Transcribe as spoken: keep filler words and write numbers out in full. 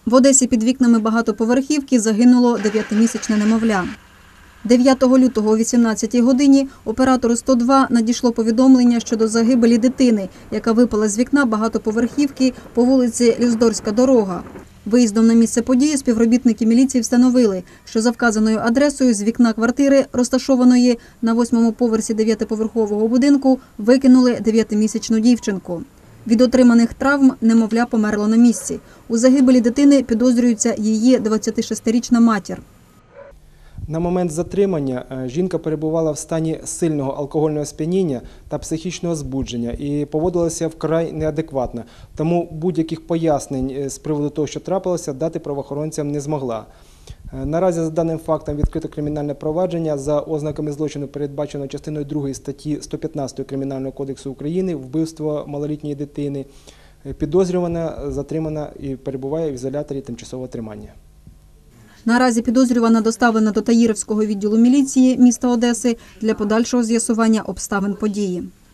В Одесі під вікнами багатоповерхівки загинуло дев'ятимісячне немовля. дев'ятого лютого о вісімнадцятій годині оператору сто два надійшло повідомлення щодо загибелі дитини, яка випала з вікна багатоповерхівки по вулиці Люздорська дорога. Виїздом на місце події співробітники міліції встановили, що за вказаною адресою з вікна квартири, розташованої на восьмому поверсі дев'ятиповерхового будинку, викинули дев'ятимісячну дівчинку. Від отриманих травм немовля померло на місці. У загибелі дитини підозрюється її двадцятишестирічна матір. На момент затримання жінка перебувала в стані сильного алкогольного сп'яніння та психічного збудження і поводилася вкрай неадекватно. Тому будь-яких пояснень з приводу того, що трапилося, дати правоохоронцям не змогла. Наразі за даним фактом відкрито кримінальне провадження за ознаками злочину, передбаченого частиною другої статті сто п'ятнадцять Кримінального кодексу України «Вбивство малолітньої дитини». Підозрювана, затримана і перебуває в ізоляторі тимчасового тримання. Наразі підозрювана доставлена до Таїровського відділу міліції міста Одеси для подальшого з'ясування обставин події.